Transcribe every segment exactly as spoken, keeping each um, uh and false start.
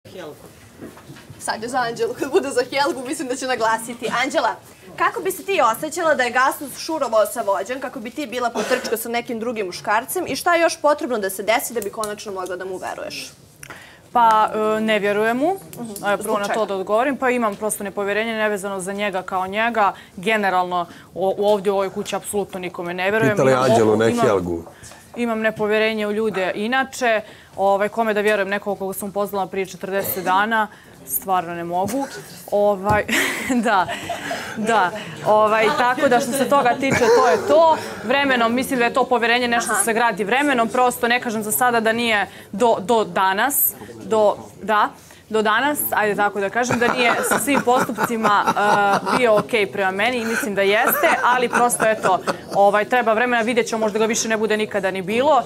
Helgu. Sad je za Anđelu. Kad bude za Helgu, mislim da će naglasiti. Anđela, kako bi se ti osjećala da je Gastos šurovao sa vođom, kako bi ti bila potrčka sa nekim drugim muškarcem i šta je još potrebno da se desi da bi konačno mogla da mu veruješ? Pa ne vjerujem mu, prvo na to da odgovorim, pa imam prosto nepovjerenje nevezano za njega kao njega. Generalno ovdje u ovoj kući apsolutno nikome ne vjerujem. Pitali Anđelu, ne Helgu. Imam nepovjerenje u ljude inače. Kome da vjerujem, nekog koga sam upoznala prije četrdeset dana, stvarno ne mogu. Da, da. Tako da što se toga tiče, to je to. Vremenom, mislim da je to povjerenje nešto se gradi vremenom. Prosto ne kažem za sada da nije do danas. Da, do danas, ajde tako da kažem, da nije sa svim postupcima bio okej prema meni i mislim da jeste, ali prosto eto, treba vremena, vidjet ćemo, možda ga više ne bude nikada ni bilo.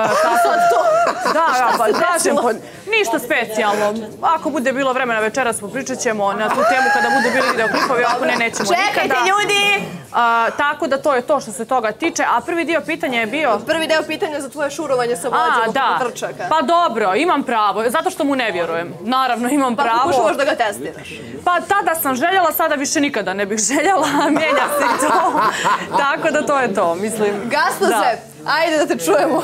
Da, pa kažem, ništa specijalno. Ako bude bilo vremena večeras popričat ćemo na tu temu kada budu bili videoklipovi, ako ne, nećemo nikada. Čekajte ljudi! Tako da to je to što se toga tiče. A prvi dio pitanja je bio... Prvi deo pitanja za tvoje šurovanje sa vođom oko trčaka. Pa dobro, imam pravo, zato što mu ne vjerujem. Naravno, imam pravo. Pa pokušavaš da ga testiraš. Pa tada sam željela, sada više nikada ne bih željela. Mijenja se to. Tako da to je to, mislim. Gastose, ajde da te čujemo.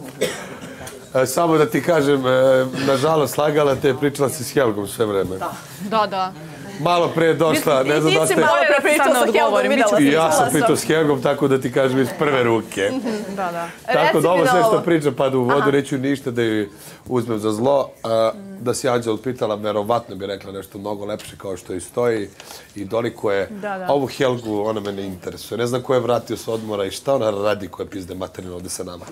Samo da ti kažem, nažalost, slagala te, pričala si s Helgom sve vreme. Da, da. Malo pre došla, ne znam da ste... Ti si malo pre pričao sa Helgom, videla sam. I ja sam pitao s Helgom, tako da ti kažem iz prve ruke. Da, da. Tako da ovo sve što pričam pada u vodu, neću ništa da ju uzmem za zlo. Da si Anđel pitala, verovatno bi rekla nešto mnogo lepše kao što i stoji i doliko je. Ovu Helgu, ona me ne interesuje. Ne znam ko je vratio s odmora i šta ona radi koja pizde materinu ovde sa nama.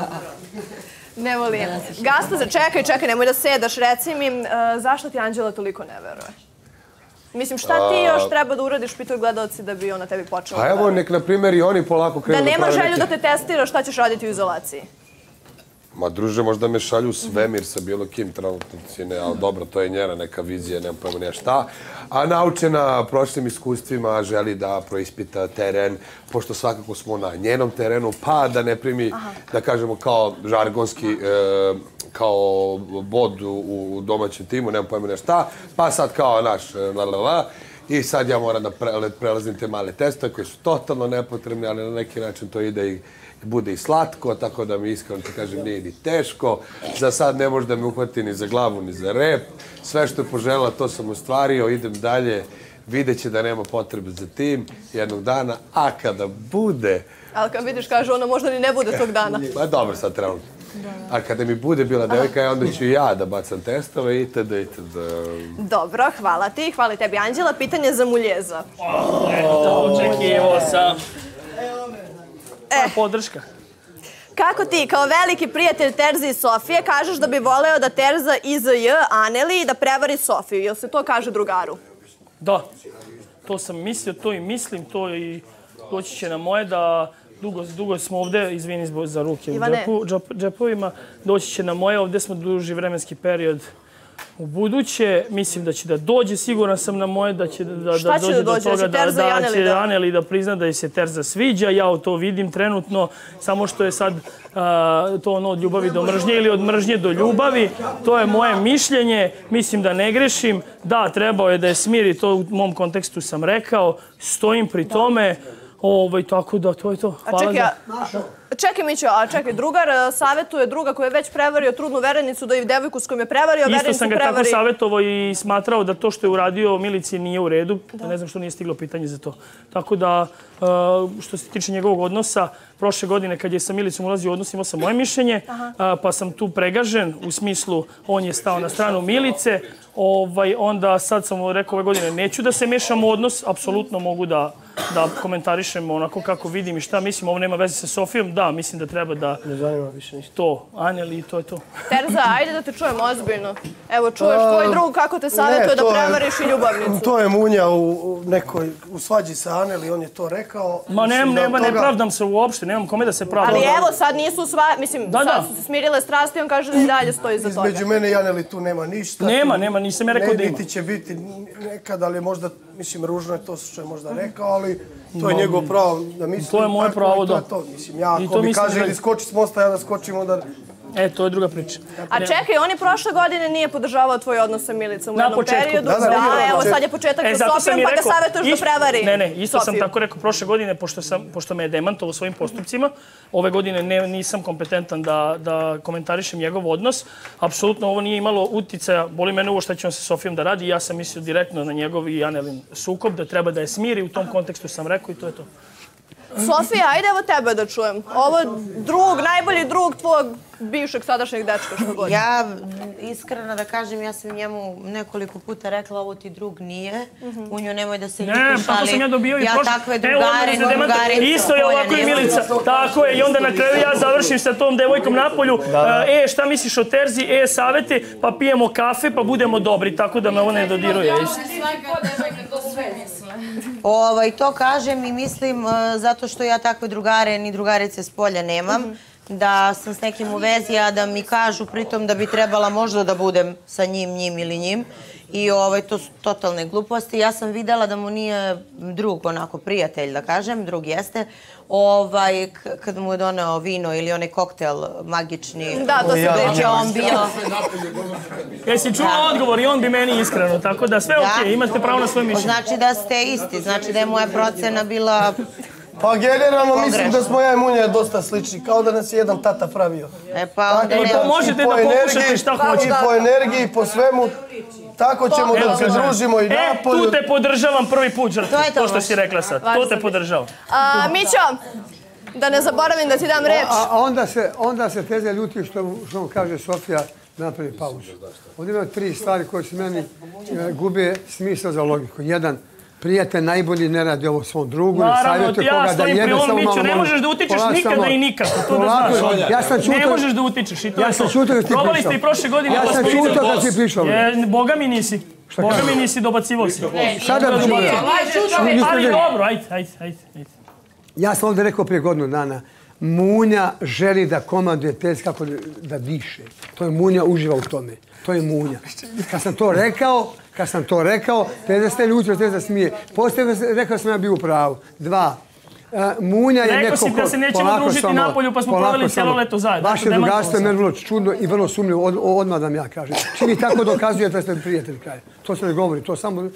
Ne volim. Gastose, čekaj, čekaj, nemoj da sedaš. Reci mi, zašto ti Anđela toliko ne veruje? Mislim, šta ti još treba da uradiš, pitaju gledalci, da bi ona tebi počela? Pa evo, nek, na primjer, i oni polako krenu da nema želju da te testira, šta ćeš raditi u izolaciji? Ma, druže, možda me šalju u svemir sa bilo kim trenutno, ali dobro, to je njena neka vizija, nemam pojma nije šta. A naučena prošlim iskustvima želi da proispita teren, pošto svakako smo na njenom terenu, pa da ne primi, da kažemo, kao žargonski, kao bod u domaćem timu, nemam pojma nije šta, pa sad kao naš, lalala, i sad ja moram da prelazim te male testove koje su totalno nepotrebne, ali na neki način to ide i bude i slatko, tako da mi iskreno ti kažem nije ni teško. Za sad ne može da me uhvati ni za glavu, ni za rep. Sve što je poželjela, to sam ostvario, idem dalje. Vidjet će da nema potrebe za tim jednog dana, a kada bude... Ali kad vidiš, kaže ona, možda ni ne bude tog dana. Ma dobro, sad trenutno. A kada mi bude bila devojka, onda ću ja da bacam testove itd. Dobro, hvala ti. Hvala tebi, Anđela. Pitanje za Muljeza. Eto, očekivo sam. Podrška. Kako ti, kao veliki prijatelj Terze i Sofije, kažeš da bi voleo da Terza I Z J Aneli i da prevari Sofiju? Jel se to kaže drugaru? Da. To sam mislio, to i mislim, to i doći će na moje da... Dugo smo ovde, izvini za ruke u džepovima, doći će na moje, ovde smo duži vremenski period u buduće. Mislim da će da dođe, siguran sam na moje, da će da dođe do toga da će Aneli da prizna da je se Terza sviđa. Ja to vidim trenutno, samo što je sad to ono od ljubavi do mržnje ili od mržnje do ljubavi. To je moje mišljenje, mislim da ne grešim. Da, trebao je da je smiri, to u mom kontekstu sam rekao, stojim pri tome. Tako da, to je to. Hvala da... Čekaj, Mićo, a čekaj, drugar savjetuje druga koja je već prevario trudnu verenicu da i devojku s kojom je prevario, verenicu prevari... Isto sam ga tako savjetovao i smatrao da to što je uradio Milici nije u redu. Ne znam što nije stiglo pitanje za to. Tako da, što se tiče njegovog odnosa, prošle godine kad je sa Milicom ulazio u odnos, imao sam moje mišljenje, pa sam tu pregažen, u smislu on je stao na stranu Milice, onda sad sam rekao ove godine neću da se mešam u odnos, apsolutno mogu da komentarišem onako kako vidim i šta mislim, ovo nema veze sa Sofijom, da, mislim da treba da... Ne zanima više ništa. To, Aneli, to je to. Terza, ajde da te čujem ozbiljno. Evo, čuješ tvoj drug kako te savjetuje da prevariš i ljubavnicu. To je munja u nekoj, u svađi sa Aneli, on je to rekao. Ma ne pravdam se uopšte, nemam kome da se pravdam. Ali evo, sad nisu sva, mislim, sad su se smirile strasti, on kaže da i dalje stoji za toga. Između mene i Aneli tu nema ništa. Nema, nema, nisam ja rekao da ima. Niti će biti nekad, ali možda, mislim, ružno je to što je možda rekao, ali to je njegov pravo da misli. To je moje pravo, da. Mislim, ja ako mi kaže ili skoči s mosta, ja da skočim, onda... E, to je druga priča. A čekaj, on je prošle godine nije podržavao tvoj odnos sa Milicom u Na jednom početku. periodu. Da, da, Da, na evo početku. sad je početak E, sa zato sam Sofijom i pa ga rekao, savjetuješ da isto- prevari Ne, ne, isto sam Sofiju. tako rekao prošle godine, pošto, sam, pošto me je demantovao svojim postupcima. Ove godine ne, nisam kompetentan da, da komentarišem njegov odnos. Apsolutno ovo nije imalo uticaja, boli mene ovo što će on sa Sofijom da radi. Ja sam mislio direktno na njegov i Anelin sukob, da treba da je smiri. U tom kontekstu sam rekao i to je to. Sofija, ajde evo tebe da čujem. Ovo drug, najbolji drug tvog bivšeg sadašnjeg dečka što god. Ja, iskreno da kažem, ja sam njemu nekoliko puta rekla ovo ti drug nije. U nju nemoj da se Ne, ljutiš, tako sam ja dobio i ja prošle. takve Evo, drugare, odmah da se demantuje. drugarice Isto je polja ovako i nemam. Milica. Tako je, i onda na kraju ja završim sa tom devojkom napolju. E, šta misliš o Terzi? E, savete, pa pijemo kafe, pa budemo dobri. Tako da me ovo ne dodiruje. Isto. Ovaj, to kažem i mislim uh, zato što ja takve drugare ni drugarice s polja nemam. Da sam s nekim u vezi, a da mi kažu pritom da bi trebala možda da budem sa njim, njim ili njim. I ovaj, to su totalne gluposti. Ja sam videla da mu nije drug, onako prijatelj, da kažem, drug jeste. Ovaj, k- kad mu je doneo vino ili onaj koktel magični, Da, to se gdje je priča. on bio. Jesi čuo odgovor i on bi meni iskreno. Tako da sve okej, imate pravo na svoje mišljenje. Znači da ste isti, znači da je moja procena bila... Pa generalno mislim Pogrešno. da smo ja i Munja dosta slični, kao da nas je jedan tata pravio. E pa onda Tako ne... da, možete i po da pokušate energiji, šta i hoćete. po energiji, i po svemu. Tako ćemo da se družimo i E, napolju. tu te podržavam prvi put, žrtvo. To je to To što baš. si rekla sad. To te podržavam. A, Mićo, da ne zaboravim da ti dam reč. A a onda se, onda se Terza ljuti što, mu- što mu kaže Sofija napravi pauzu. Ovdje ima tri stvari koje se meni e, gube smisao za logiku. Jedan, prijatelj najbolji ne radi ovo svom drugu, ne Naravno, savjetuje ja koga da stojim pri jebe ovom samo Miću, malo ne malo. možeš da utičeš Polako, nikada samo- i nikako, to da Polako, znaš. Ja sam Ne čutao, možeš da utičeš i to ja je sam to. čutao da ti Probali pričao. ste i prošle godine. Ja pa sam smo čutao vidjeli. da ti pričao. Je, Boga mi nisi. Boga mi nisi, dobacivo si. Sada bi čuo. Ali dobro, ajde, ajde, ajde. ajde. Ja sam ovdje rekao prije godinu dana, Munja želi da komanduje Terzi kako da diše. To je Munja uživa u tome. To je Munja. Kad sam to rekao, kad sam to rekao, Terza se ljutio, Terza smije. Poslije rekao da sam ja bio u pravu. Dva. E, Munja je Rekao neko si da ko- se nećemo polako družiti samo, napolju, pa smo polako proveli cijelo samo. leto zajedno. Vaše Eto, demantovao drugarstvo je sam. meni vrlo čudno i vrlo sumnjivo, od, odmah da vam ja kažem. Čim vi tako dokazujete da ste prijatelji kraj. To se ne govori, to samo...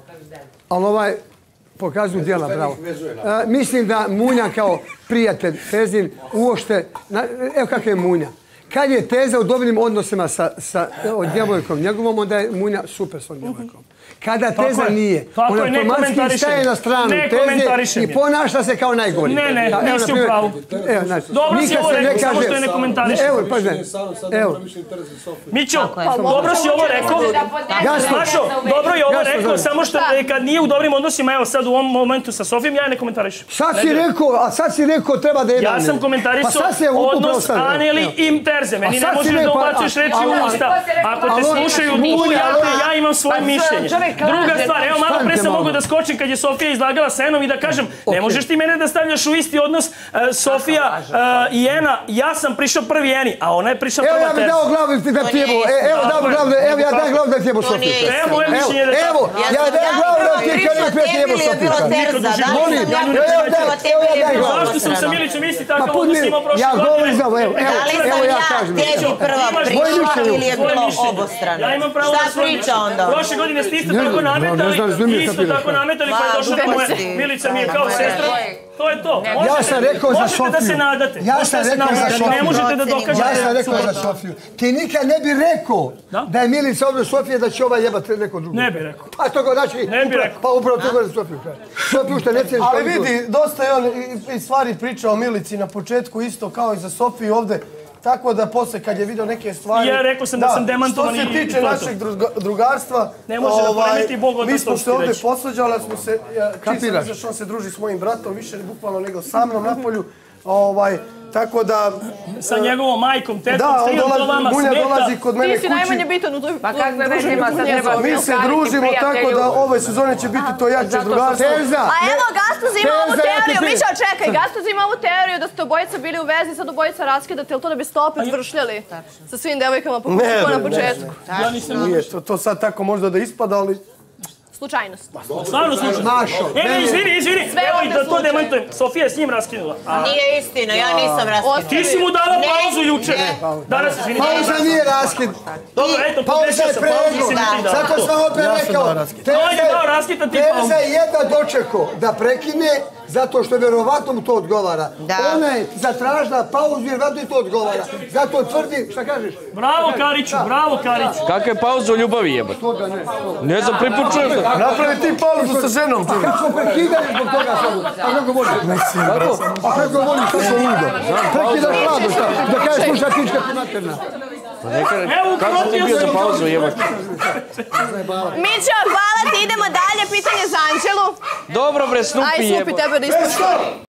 Ali ovaj, pokazuju djela, bravo. E, mislim da Munja kao prijatelj Terzin uošte, na, evo kako je Munja. Kad je Terza u dobrim odnosima sa, sa o, djevojkom njegovom, onda je Munja super s ovom djevojkom. Kada Tako Terza je. nije, Tako ona je, ne automatski komentarišem. staje na stranu Ne Terze komentarišem i je. ponaša se kao najgori. Ne, ne, Da, evo, nisi na primjer, u pravu. Evo, znači, Dobro si nikad ovo se rekao, ne samo kaže- što je ne komentarišem. Evo, pa ne, evo. Mićo, je. dobro si ovo rekao. Jasno. Mašo, dobro je ovo Jasno, rekao, dobro. samo što e, kad nije u dobrim odnosima, evo sad u ovom momentu sa Sofijom, ja je ne komentarišem. Sad si rekao, a sad si rekao treba da je Ja jedan sam ne. komentarisao Pa sad se upravo odnos sad, evo, Aneli evo. i Terze. Meni A ne sad si možeš da rekao, ubacuješ a- reči ali- u usta. Ako te ali- slušaju ali- ujate, ali- ja imam svoje mišljenje. Druga stvar, evo malo pre Stanite sam malo. mogu da skočim kad je Sofija izlagala sa Enom i da kažem, ne Okej. možeš ti mene da stavljaš u isti odnos e, Sofija e, i Ena. Ja sam prišao prvi Eni, a ona je prišla Evo prva ja bih Terzi. dao glavu da ti jebo. E, evo dam glavu, da- evo ja dam glavu da ti jebo Sofiju. nije Evo moje mišljenje da je Evo, tako. ja dajem glavu da ti Priča kad ne jebo tebi ili je bilo Sofiju. Terza? Da li sam Molim, ja evo, pričala evo, tebi evo, ja ili je dajem bilo glavu. Zašto sam sa obostrano? Milicom isti Ma takav put odnos mi, imao prošle ja godine? govorim za ovo, evo, evo, Da li evo sam ja ja kažem. tebi prva Imaš pričala mišljenje. ili je Svoje bilo mišljenje. obostrano? Ja imam pravo Šta na svoje priča mišljenje. onda? Prošle godine ste isto Ne, tako ne, ne nametali znam, razumiješ i šta isto ti tako rekao. nametali pa je Ma, došla do moje. gluposti. Milica mi je Da, kao moje sestra. reči. To je to. Ja Možete- sam rekao za možete da se Sofiju. nadate. Ja Možete sam da se rekao za nadate, ali ne Sofiju. možete da dokažete. Ja sam rekao za Sofiju. Ti nikad ne bi rekao Da? da je Milica ovdje Sofija da će ova jebati neko drugo. Ne bi rekao. Pa to go znači, Ne bi upra- rekao. pa upravo to gore Sofiju. kaže. Sofiju što ne cijeniš Ali toliko. vidi, dosta je on i, i stvari pričao o Milici na početku isto kao i za Sofiju ovdje. Tako da posle kad je vidio neke stvari... Ja rekao sam da sam demantovan Što i- se i tiče to je to. našeg druga- drugarstva... Ne može da poremeti Bog od Mi nas, to smo ću se ti ovdje reći. posvađali, ali smo se... Ja, čim sam Kapiraš? izašao, on se druži s mojim bratom, više bukvalno nego sa mnom napolju. Ovaj, tako da... Sa njegovom majkom, tetkom, Da, on strijem, to dolazi, vama Munja dolazi smeta. kod mene Ti si kući. najmanje bitan u toj Pa kakve veze ima, sad treba Mi se objasniti družimo tako prijatelju. da ove sezone će biti to jače zato što drugarstvo. Terza! A evo, Gastuz ima ovu Terza, ja ti teoriju. pri- Mićo, čekaj, Gastuz ima ovu teoriju da ste obojica bili u vezi, sad obojica raskidate, ili to da biste opet vršljali sa svim devojkama po kući Ne, ko na ne, početku? Ja nisam... Nije to, to sad tako možda da ispada, ali Slučajnost. Stvarno slušaj. Mašo. E, ne, izvini, izvini. Sve Evo i ovde da to slučaj. demantujem. Sofija je s njim raskinula. A, Nije istina, ja nisam raskinula. ti si mu dala pauzu juče. Danas, izvini. Pauza nije raskid. Dobro, eto, Pauza pogrešio je sam, pauzu predlog. si mi ti dala. Zato sam opet rekao. On je dao raskid, a ti pauzu. Tereza je jedna dočekao da prekine zato što verovatno mu to odgovara. Da. Ona je zatražila pauzu jer vjerojatno to odgovara. Zato tvrdi, šta kažeš? Bravo, Kariću, bravo, Kariću. Kakva je pauza u ljubavi jebati? Toga ne. Ne znam, prvi put čujem to. Napravi ti pauzu sa ženom. Kad smo prekidali zbog toga sad. A kako voliš? Kako? A kako voliš tako ludo? Prekidaš hladu šta? Da kažeš slušaj pička ti materna. Evo, Kako ti bio za pauzu jebati? Mićo, hvala ti, idemo dalje. Pitanje za Anđelu. Dobro bre, Snoopy Aj, jebati. Supi, tebe da ispoštujem.